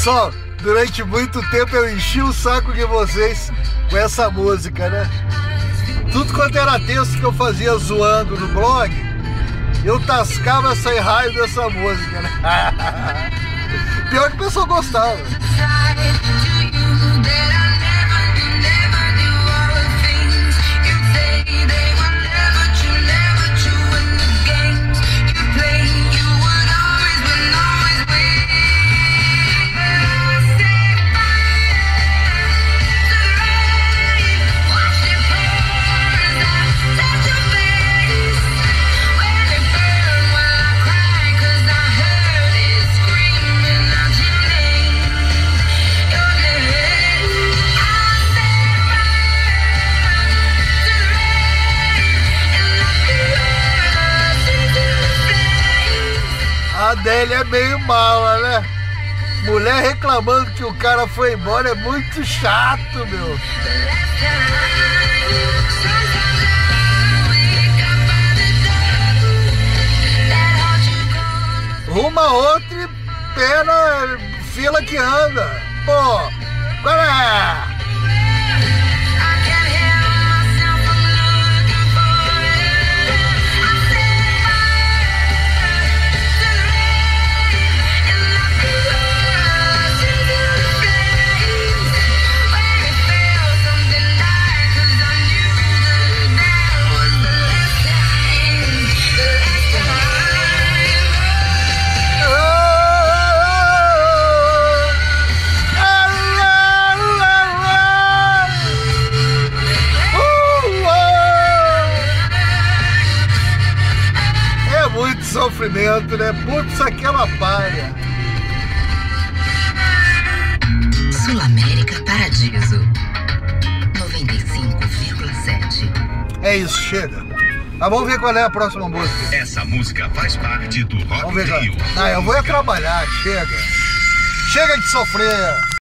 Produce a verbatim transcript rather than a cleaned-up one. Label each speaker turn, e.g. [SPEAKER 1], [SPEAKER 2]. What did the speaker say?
[SPEAKER 1] Pessoal, durante muito tempo eu enchi o saco de vocês com essa música, né? Tudo quanto era texto que eu fazia zoando no blog, eu tascava sem raio dessa música, né? Pior que o pessoal gostava. A Adélia é meio mala, né? Mulher reclamando que o cara foi embora é muito chato, meu. Uma outra e pé na fila que anda. Pô, qual é? Muito sofrimento, né? Putz, aquela palha.
[SPEAKER 2] Sul América Paradiso noventa e cinco vírgula sete.
[SPEAKER 1] É isso, chega. Mas vamos ver qual é a próxima música.
[SPEAKER 3] Essa música faz parte do Rock
[SPEAKER 1] Vamos ver.
[SPEAKER 3] Rio.
[SPEAKER 1] Ah, eu vou é trabalhar, chega. Chega de sofrer.